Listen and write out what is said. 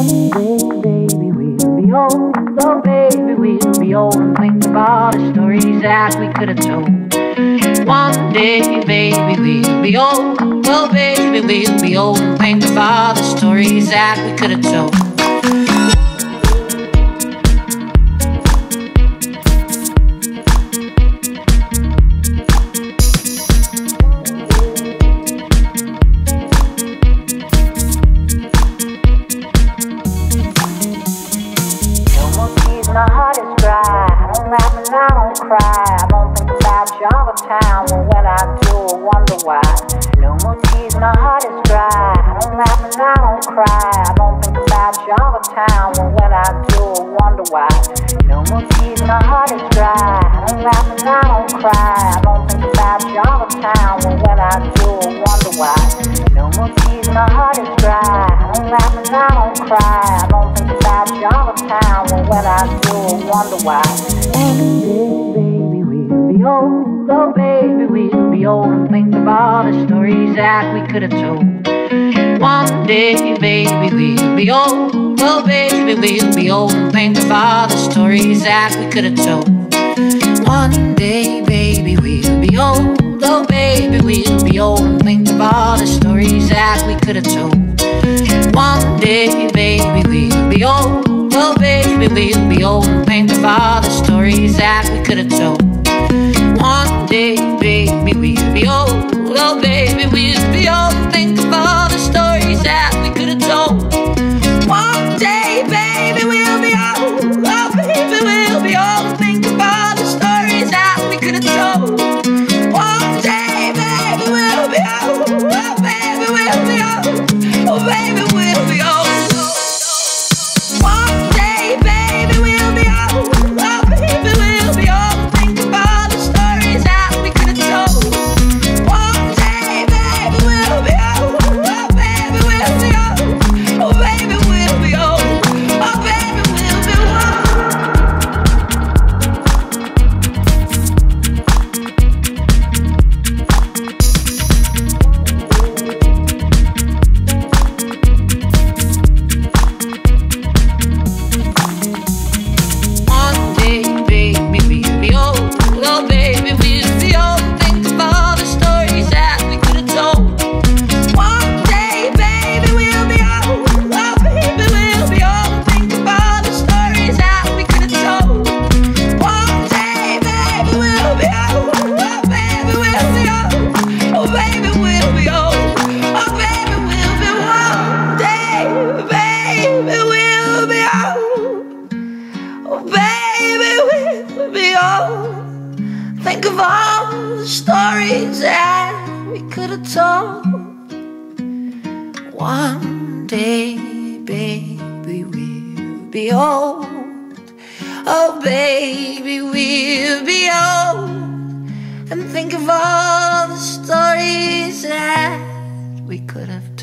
baby, we'll be old. Oh, baby, we'll be old and think of all the stories that we could have told. One day, baby, we'll be old. Oh, baby, we'll be old and think of all the stories that we could have told. My heart is dry, I don't laugh and I don't cry. I don't think about you all the time, but when I do, I wonder why. No more tears, my heart is dry, I don't laugh and I don't cry. I don't think about you all the time, but when I do, I wonder why. No more tears, my heart is dry, I don't laugh and I don't cry. I don't think about you all the time, but when I do, I wonder why. No more tears, my heart is dry, I don't laugh and I don't cry. I don't think about you all the time, but when I do, I wonder why. Baby, we'll be old. Oh, baby, we'll be old and think of all the stories that we could have told. One day, baby, we'll be old. Oh, baby, we'll be old and think of all the stories that we could have told. One day, baby, we'll be old. Oh, baby, we'll be old and think of all the stories that we could have told. One day, baby, we'll be old. Oh, baby, we'll be old and think of all the stories that we could have told. One day, baby, we'll be old. Oh, baby, we'll be old and think of all the stories that we could have told. One day, baby, we'll be old. Oh, baby, we'll be old and think of all the stories that we could have told. One day, baby, we'll be old. Oh, baby, we'll be old. Oh, baby, we'll be old. Think of all the stories that we could have told. One day, baby, we'll be old. Oh, baby, we'll be old. And think of all the stories that we could have